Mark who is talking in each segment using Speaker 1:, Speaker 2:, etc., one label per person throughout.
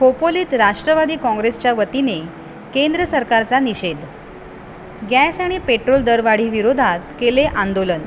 Speaker 1: खोपोलीत राष्ट्रवादी काँग्रेसच्या वतीने केंद्र सरकारचा निषेध। गॅस आणि पेट्रोल दरवाढी विरोधात केले आंदोलन।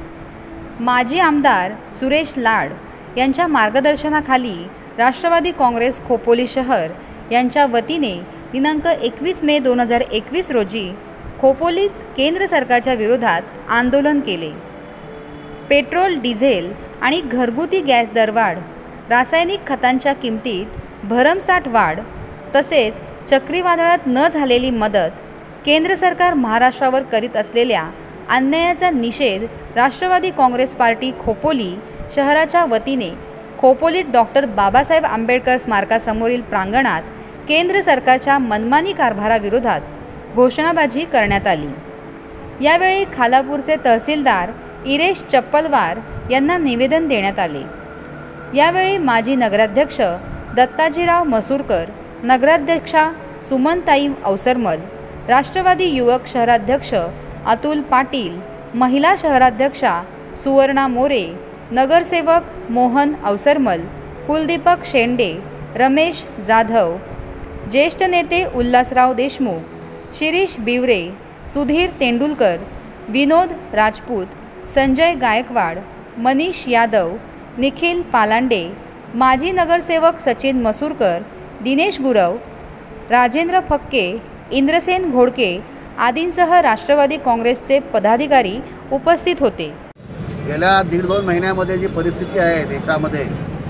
Speaker 1: माजी आमदार सुरेश लाड यांच्या मार्गदर्शनाखाली राष्ट्रवादी काँग्रेस खोपोली शहर यांच्या वतीने दिनांक 21 मे 2021 रोजी खोपोलीत केंद्र सरकारच्या विरोधात आंदोलन केले। पेट्रोल, डिझेल आणि घरगुती गॅस दरवाढ, रासायनिक खतांच्या किमतीत भरमसाठ वाढ तसेच चक्रीवादळात न झालेली मदत, केंद्र सरकार महाराष्ट्रावर करीत असलेल्या अन्यायाचा निषेध राष्ट्रवादी काँग्रेस पार्टी खोपोली शहराच्या वतीने खोपोलीत डॉक्टर बाबासाहेब आंबेडकर स्मारकासमोरील प्रांगणात केंद्र सरकारच्या मनमानी कारभाराविरोधात घोषणाबाजी करण्यात आली। यावेळी खालापूरचे तहसीलदार इरेश चप्पलवार यांना निवेदन देण्यात आले। यावेळी माजी नगराध्यक्ष दत्ताजीराव मसूरकर, नगराध्यक्षा सुमनताई अवसरमल, राष्ट्रवादी युवक शहराध्यक्ष अतुल पाटील, महिला शहराध्यक्षा सुवर्णा मोरे, नगरसेवक मोहन अवसरमल, कुलदीपक शेंडे, रमेश जाधव, ज्येष्ठ नेते उल्हासराव देशमुख, शिरीष बिवरे, सुधीर तेंडुलकर, विनोद राजपूत, संजय गायकवाड, मनीष यादव, निखिल पालांडे, माजी नगरसेवक सचिन मसूरकर, दिनेश गुरव, राजेंद्र फक्के, इंद्रसेन घोडके आदींसह राष्ट्रवादी काँग्रेसचे पदाधिकारी उपस्थित होते।
Speaker 2: गेल्या 1.5-2 महिन्यामध्ये जी परिस्थिती आहे देशामध्ये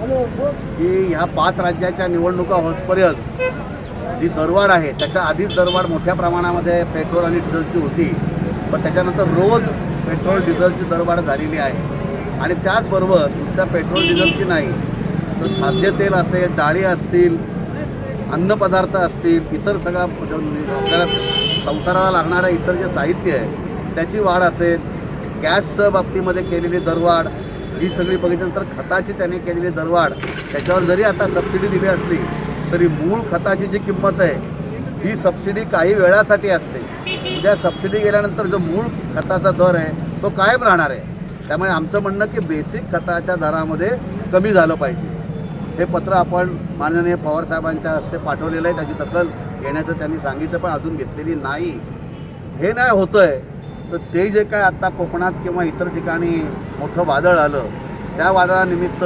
Speaker 2: की ह्या 5 राज्याच्या निवडणुका होसपर्यंत जी दरवाढ आहे त्याच्या आधीच दरवाढ मोठ्या प्रमाणामध्ये पेट्रोल आणि डिझेलची होती, पण त्याच्यानंतर रोज पेट्रोल डिझेलची दरवाढ झालेली आहे। आणि त्याचबरोबर नुसत्या पेट्रोल डिझेलची नाही तर खाद्यतेल असेल, डाळी असतील, अन्नपदार्थ असतील, इतर सगळा आपल्याला संसाराला लागणारं इतर जे साहित्य आहे त्याची वाढ असेल, गॅसच्या बाबतीमध्ये केलेली दरवाढ ही सगळी बघितल्यानंतर खताची त्याने केलेली दरवाढ, त्याच्यावर जरी आता सबसिडी दिली असली तरी मूळ खताची जी किंमत आहे ही सबसिडी काही वेळासाठी असते। उद्या सबसिडी गेल्यानंतर जो मूळ खताचा दर आहे तो कायम राहणार आहे। त्यामुळे आमचं म्हणणं की बेसिक खताच्या दरामध्ये कमी झालं पाहिजे। हे पत्र आपण माननीय पवार साहेबांच्या हस्ते पाठवलेलं आहे, त्याची दखल घेण्याचं त्यांनी सांगितलं पण अजून घेतलेली नाही। हे नाही होतंय तर ते जे काय आता कोकणात किंवा इतर ठिकाणी मोठं वादळ आलं त्या वादळानिमित्त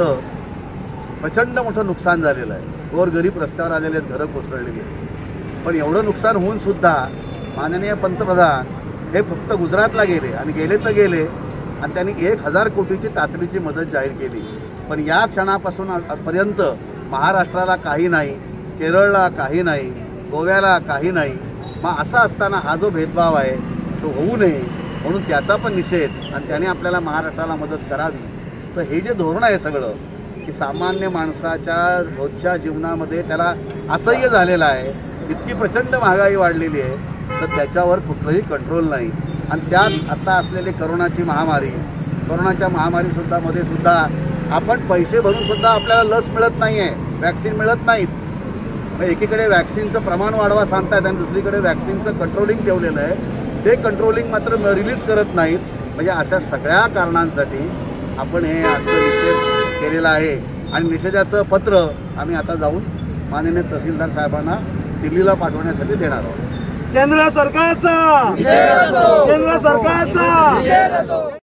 Speaker 2: प्रचंड मोठं नुकसान झालेलं आहे। गोरगरीब रस्त्यावर आलेले आहेत, घरं कोसळलेली आहेत। पण एवढं नुकसान होऊन सुद्धा माननीय पंतप्रधान हे फक्त गुजरातला गेले आणि गेले तर गेले आणि त्यांनी 1000 कोटीची तातडीची मदत जाहीर केली। पण या क्षणापासून आजपर्यंत महाराष्ट्राला काही नाही, केरळला काही नाही, गोव्याला काही नाही। मग असं असताना हा जो भेदभाव आहे तो होऊ नये म्हणून त्याचा पण निषेध आणि त्याने आपल्याला महाराष्ट्राला मदत करावी। तर हे जे धोरण आहे सगळं की सामान्य माणसाच्या रोजच्या जीवनामध्ये त्याला असह्य झालेलं आहे, इतकी प्रचंड महागाई वाढलेली आहे तर त्याच्यावर कुठलंही कंट्रोल नाही। आणि त्यात आता असलेली कोरोनाच्या महामारीसुद्धा मध्ये सुद्धा आपण पैसे भरूनसुद्धा आपल्याला लस मिळत नाही आहे, वॅक्सिन मिळत नाहीत। मग एकीकडे वॅक्सिनचं प्रमाण वाढवा सांगतायत आणि दुसरीकडे वॅक्सिनचं कंट्रोलिंग ठेवलेलं आहे, ते कंट्रोलिंग मात्र रिलीज करत नाहीत। म्हणजे अशा सगळ्या कारणांसाठी आपण हे आजचं निषेध केलेला आहे आणि निषेधाचं पत्र आम्ही आता जाऊन माननीय तहसीलदार साहेबांना दिल्लीला पाठवण्यासाठी देणार आहोत।
Speaker 3: केंद्र सरकारचा